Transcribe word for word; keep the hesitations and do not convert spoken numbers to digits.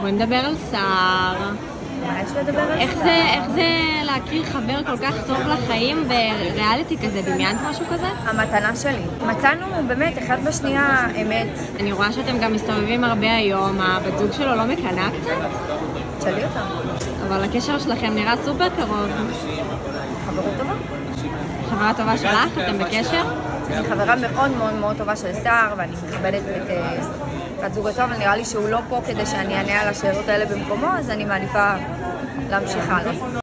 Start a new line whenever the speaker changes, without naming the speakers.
בואי נדבר על שר.
מה יש לדבר על
איך
שר?
זה, איך זה להכיר חבר כל כך טוב לחיים בריאליטי כזה? דמיינת משהו כזה?
המתנה שלי. מצאנו באמת אחד בשנייה אמת.
אני רואה שאתם גם מסתובבים הרבה היום, הבת זוג שלו לא מקנאה קצת?
תשאלי אותה.
אבל הקשר שלכם נראה סופר קרוב.
חברה טובה.
חברה טובה שלך? אתם בקשר?
אני חברה מאוד מאוד מאוד טובה של שר, ואני מכבדת את בת זוגתו, אבל נראה לי שהוא לא פה כדי שאני אענה על השאלות האלה במקומו, אז אני מעדיפה להמשיך הלאה.